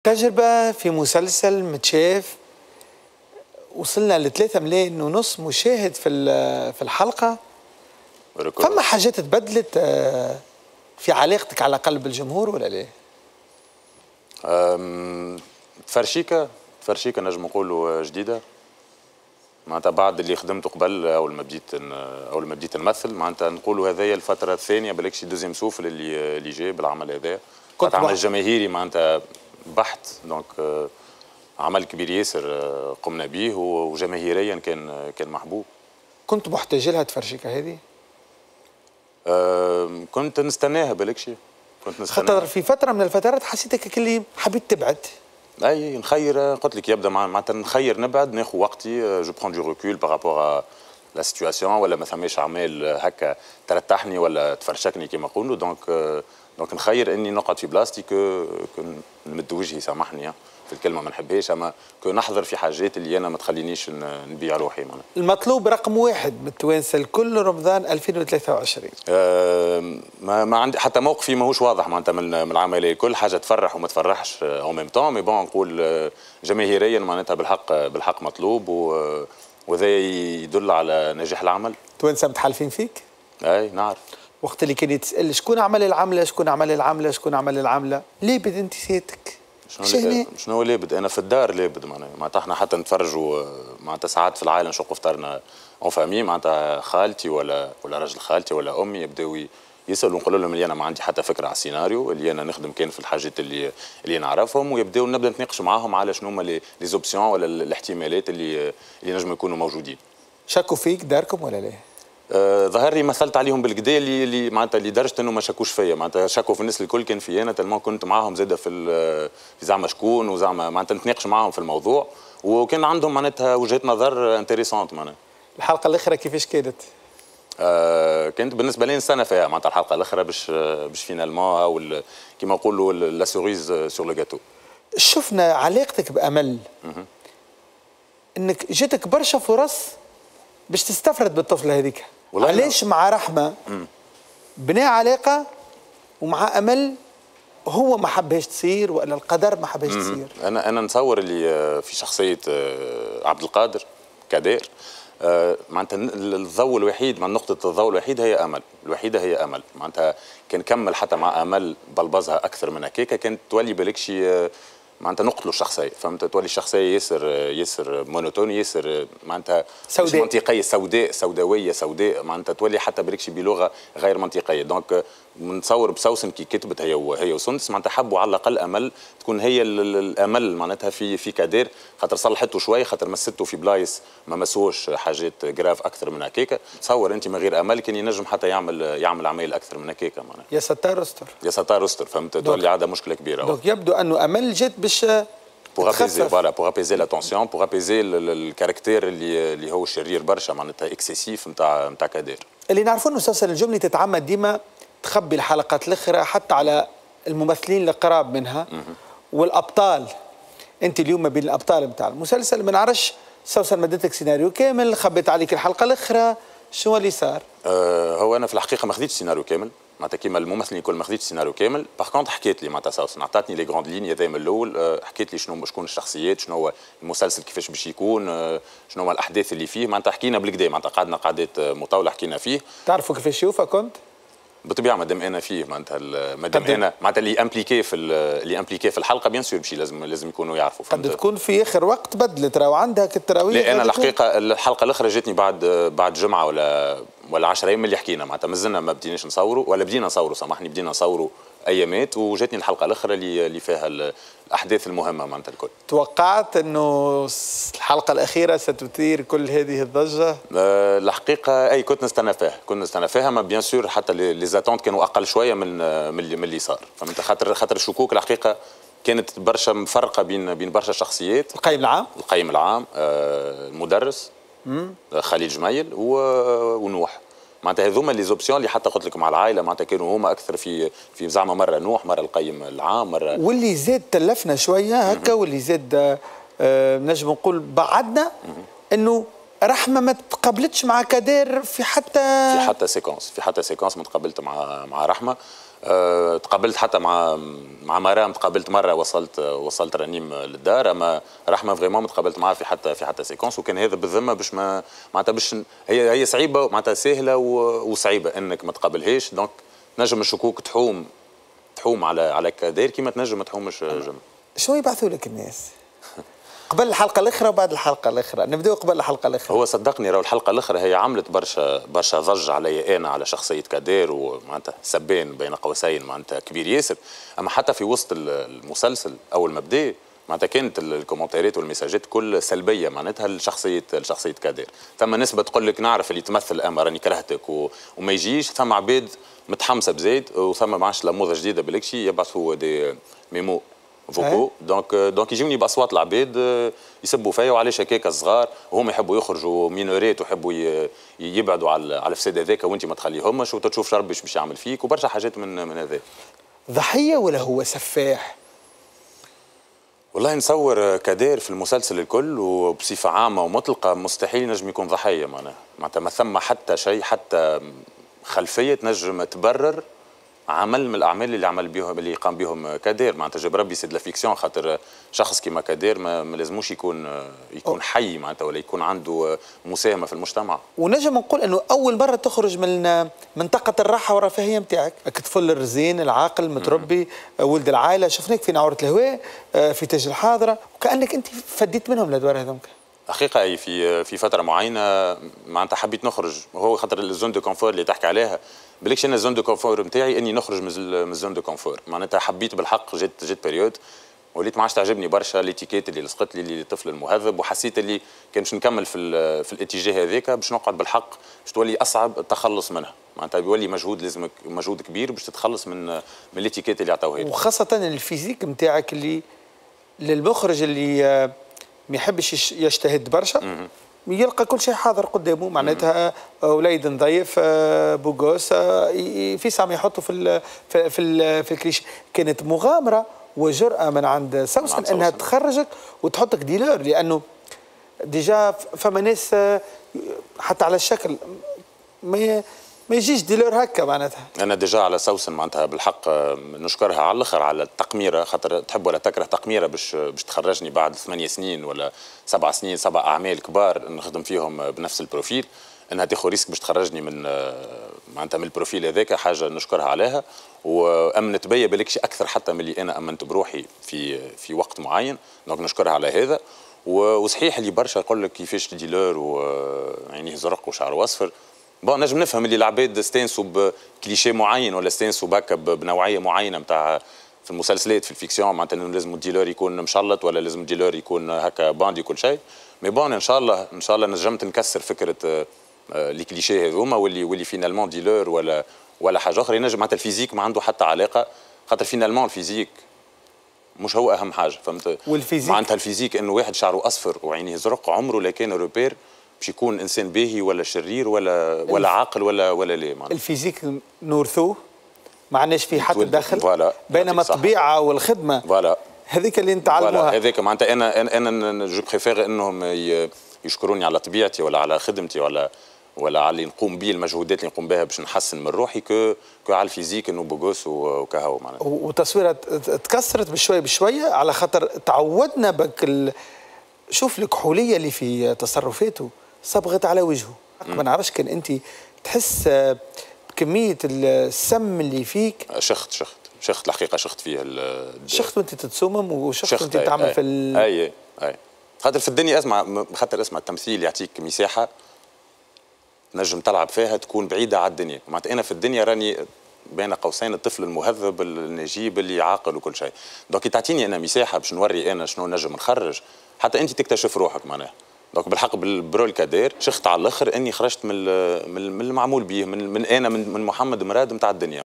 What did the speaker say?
تجربة في مسلسل متشاف، وصلنا ل3 ملايين ونص مشاهد في الحلقة. فما حاجات تبدلت في علاقتك على قلب الجمهور ولا لا؟ تفرشيكة نجم نقولوا جديدة معناتها بعد اللي خدمته قبل اول ما بديت نمثل، معناتها نقولوا هذايا الفترة الثانية بالكشي دوزيام سوفل اللي جاء بالعمل هذا. كنت عمل جماهيري معناتها بحت، دونك عمل كبير ياسر قمنا به وجماهيريا كان محبوب. كنت محتاج لها تفرشيكة هذه؟ كنت نستناها بالكشي، خاطر في فترة من الفترات حسيتك كلي حبيت تبعد. اي نخير، قلت لك يبدا معناتها نخير نبعد، ناخذ وقتي، جو برون دو ريكول بارابور لا سيتواسيون، ولا ما ثماش اعمال هكا ترتحني ولا تفرشكني كما نقولوا. دونك نخير اني نقعد في بلاصتي كو نمد وجهي، سامحني في الكلمه ما نحبهاش، اما كو نحضر في حاجات اللي انا ما تخلينيش نبيع روحي معناها. المطلوب رقم 1 من التوانسه الكل رمضان 2023. ما عندي حتى موقفي ماهوش واضح معناتها من العمليه، كل حاجه تفرح وما تفرحش او ميم طون، مي بون نقول جماهيريا معناتها بالحق مطلوب، وهذا يدل على نجاح العمل. التوانسه متحالفين فيك؟ اي نعرف. وقت اللي كان يتسال شكون عمل العمله شكون عمل العمله شكون عمل العمله، لابد انت سيادتك. شنو لابد؟ انا في الدار لابد معناتها احنا حتى نتفرجوا معناتها ساعات في العائله نشقوا فطرنا اون فامي، معناتها خالتي ولا راجل خالتي ولا امي يبداو يسالوا، نقول لهم اللي انا ما عندي حتى فكره على السيناريو، اللي انا نخدم كان في الحاجات اللي نعرفهم، ويبداو نبدا نتناقش معاهم على شنو هما لي زوبسيون ولا الاحتمالات اللي نجموا يكونوا موجودين. شكوا فيك داركم ولا لا؟ ظهر لي مثلت عليهم بالكدا اللي معناتها لدرجه انه ما شكوش فيا، معناتها شكوا في الناس الكل كان في انا تلمون كنت معاهم زاده في زعما شكون، وزعما معناتها نتناقش معاهم في الموضوع، وكان عندهم معناتها وجهه نظر انتريسونت معناتها. الحلقه الاخيره كيفاش كانت؟ كانت بالنسبه لي نستنى فيها معناتها الحلقه الاخيره باش فينالمون كيما نقولوا لا سوريز سور لو جاتو. شفنا علاقتك بامل انك جاتك برشا فرص باش تستفرد بالطفله هذيك، علاش مع رحمه بناء علاقه ومع امل هو ما حبهاش تصير ولا القدر ما حبهاش تصير؟ انا نتصور اللي في شخصيه عبد القادر كدير معناتها الضوء الوحيد، مع نقطه الضوء الوحيده هي امل، الوحيده هي امل، معناتها كان كمل حتى مع امل بلبزها اكثر من هكاك كانت تولي بالكشي معناتها نقتلوا الشخصيه، فهمت؟ تولي الشخصيه ياسر مونوتون، ياسر معناتها مش منطقيه، سوداويه معناتها تولي حتى بركشي بلغه غير منطقيه. دونك نتصور بسوسن كي كتبت هي وسندس معناتها حبوا على الاقل امل تكون هي الامل معناتها في كادير، خاطر صلحته شوي، خاطر مسته في بلايص ما مسوش حاجات جراف اكثر من هكاك. تصور انت من غير امل كان ينجم حتى يعمل اعمال اكثر من هكاك معناتها. يا ستار استر، يا ستار استر، فهمت؟ تولي عاده مشكله كبيره. دونك يبدو انه امل جات باش pour apaiser la tension, pour apaiser الكاركتير اللي هو شرير برشا معناتها اكسيسيف نتاع كادير. اللي نعرفوا انه سلسله الجمله تتعمد ديما تخبي الحلقات الاخرى حتى على الممثلين القراب منها والابطال. انت اليوم ما بين الابطال نتاع المسلسل، ما نعرفش سوسن مدتك سيناريو كامل، خبيت عليك الحلقه الاخرى، شنو اللي صار؟ هو انا في الحقيقه ما خديتش سيناريو كامل، معناتها كيما الممثلين الكل ما خديتش سيناريو كامل، باغ كونت حكيت لي معناتها سوسن عطاتني لي غروند لين هذا من الاول، حكيت لي شكون الشخصيات، شنو هو المسلسل كيفاش باش يكون، شنو هو الاحداث اللي فيه، معناتها حكينا بالكدا، معناتها قعدنا قعدات مطوله حكينا فيه. تعرفوا كيفاش يشوفها كنت؟ بالطبيعه مادام انا فيه معناتها مادام انا معناتها اللي امبليكي في الحلقه بيان سور بشي لازم يكونوا يعرفوا. قد تكون في اخر وقت بدلت راهو عندها التراويح. لا انا الحقيقه الحلقه الاخرى جاتني بعد جمعه ولا 10 ايام اللي حكينا، معناتها مازلنا ما بديناش نصوروا ولا بدينا نصوروا، سامحني بدينا نصوروا ايامات، وجاتني الحلقه الاخرى اللي فيها الاحداث المهمه معناتها الكل. توقعت انه الحلقه الاخيره ستثير كل هذه الضجه؟ الحقيقه اي كنت نستنى فيها ما بيان سور حتى لي زاتونت كانوا اقل شويه من اللي صار، فهمت؟ خاطر الشكوك الحقيقه كانت برشا مفرقه بين برشا شخصيات. القيم العام المدرس خليل جميل ونوح، معناتها هذوما لي زوبسيون اللي حتى قلت لكم على العائله معناتها كانوا هما اكثر في زعما مره نوح، مره القيم العام، مره واللي زاد تلفنا شويه هكا، واللي زاد نجم نقول بعدنا انه رحمه ما تقابلتش مع كادير في حتى سيكونس ما تقابلت مع رحمه. تقابلت حتى مع مرام، تقابلت مره وصلت رنيم للدار، اما رحمه فريمون تقابلت معها في حتى سيكونس، وكان هذا بالذمه باش ما معناتها باش هي صعيبه معناتها سهله وصعيبه انك ما تقابلهاش. دونك نجم الشكوك تحوم على كادير كيما تنجم ما تحومش جمل. شنو يبعثوا لك الناس؟ قبل الحلقه الاخرى وبعد الحلقه الاخرى، نبداو قبل الحلقه الاخرى. هو صدقني راهو الحلقه الاخرى هي عملت برشا ضج علي انا على شخصيه كادير، ومعناتها سبان بين قوسين معناتها كبير ياسر، اما حتى في وسط المسلسل اول ما بدا معناتها كانت الكومنتات والمساجات كل سلبيه معناتها لشخصيه كادير. ثم نسبه تقول لك نعرف اللي تمثل اما راني كرهتك وما يجيش، ثم عباد متحمسه بزيد، وثم ما عادش لموضه جديده بالكشي يبعثوا دي ميمو فوكو. دونك يجوني باصوات العباد يسبوا فيا وعلاش هكاك الصغار وهم يحبوا يخرجوا مينوريت ويحبوا يبعدوا على الفساد هذاك وانت ما تخليهمش وتشوف ربي باش يعمل فيك وبرشا حاجات من هذا. ضحيه ولا هو سفاح؟ والله نصور كادير في المسلسل الكل وبصفه عامه ومطلقه مستحيل نجم يكون ضحيه، معناتها ما ثم حتى شيء، حتى خلفيه تنجم تبرر عمل من الاعمال اللي قام بهم كادير. معناتها جاب ربي سيد لا فيكسيون، خاطر شخص كيما كادير ما لازموش يكون حي معناتها ولا يكون عنده مساهمه في المجتمع. ونجم نقول انه اول مره تخرج من منطقه الراحه والرفاهيه نتاعك، الطفل الرزين العاقل المتربي ولد العائله، شفناك في نعوره الهواء في تاج الحاضره، وكانك انت فديت منهم الادوار هذوك. حقيقه اي في فتره معينه معناتها حبيت نخرج، وهو خاطر الزون دو كونفور اللي تحكي عليها بالكش انا الزون دو كونفور نتاعي اني نخرج من الزون دو كونفور. معناتها حبيت بالحق، جيت بيريود وليت ما عادش تعجبني برشا ليتيكيت اللي لصقت لي الطفل المهذب، وحسيت اللي كان باش نكمل في الاتجاه هذاك باش نقعد بالحق باش تولي اصعب التخلص منها. معناتها بيولي مجهود، لازمك مجهود كبير باش تتخلص من الاتيكيت اللي عطاوها لي، وخاصه الفيزيك نتاعك اللي للمخرج اللي ما يحبش يجتهد برشا يلقى كل شيء حاضر قدامه. معناتها وليد نظيف بوغوس في سامي يحطه في الكليشيه. كانت مغامره وجرأة من عند سوسن انها تخرجك وتحطك ديلور، لانه ديجا فما ناس حتى على الشكل ما يجيش ديلور هكا. معناتها انا ديجا على سوسن معناتها بالحق نشكرها على الاخر على التقميره، خاطر تحب ولا تكره تقميره باش تخرجني بعد 8 سنين ولا 7 سنين 7 اعمال كبار نخدم فيهم بنفس البروفيل، انها تاخذ ريسك باش تخرجني من معناتها من البروفيل هذاك، حاجه نشكرها عليها. وامنت بيا بالكش اكثر حتى من اللي انا امنت بروحي في وقت معين، دونك نشكرها على هذا. وصحيح اللي برشا يقول لك كيفاش ديلور وعينيه زرق وشعره اصفر. بون نجم نفهم اللي العباد استانسوا بكليشيه معين ولا استانسوا بهكا بنوعيه معينه نتاع في المسلسلات في الفيكسيون، معناتها انه لازم الديلور يكون مشلط ولا لازم الديلور يكون هكا باندي وكل شيء. مي بون ان شاء الله نجمت نكسر فكره لي كليشيه هذوما واللي فينالمون ديلور ولا حاجه اخرى. ينجم معناتها الفيزيك ما عنده حتى علاقه، خاطر فينالمون الفيزيك مش هو اهم حاجه، فهمت؟ والفيزيك معناتها الفيزيك انه واحد شعره اصفر وعينيه زرق عمره لا كان روبير باش يكون انسان باهي ولا شرير ولا عاقل ولا لا. معناتها الفيزيك نورثوه ما عندناش فيه حتى دخل، بينما الطبيعه والخدمه هذيك اللي نتعلموها. هذيك معناتها انا جو بريفير انهم يشكروني على طبيعتي ولا على خدمتي ولا على اللي نقوم به، المجهودات اللي نقوم بها باش نحسن من روحي كو على الفيزيك انه بوغوس وكهو معناتها. وتصويرها تكسرت بشويه على خاطر تعودنا بك شوف الكحوليه اللي في تصرفاته صبغت على وجهه. ما نعرفش كان انت تحس بكميه السم اللي فيك. شخت الحقيقه، شخت فيها شخت وانت تتصمم وشخت وانت تعمل في اي خاطر في الدنيا خاطر اسمع التمثيل يعطيك مساحه نجم تلعب فيها تكون بعيده على الدنيا. معناتها انا في الدنيا راني بين قوسين الطفل المهذب النجيب اللي عاقل وكل شيء، دونك تعطيني انا مساحه باش نوري انا شنو نجم نخرج حتى انت تكتشف روحك. معناها دونك بالحق بالرول كادير شخت على الاخر اني خرجت من المعمول به من محمد مراد نتاع الدنيا.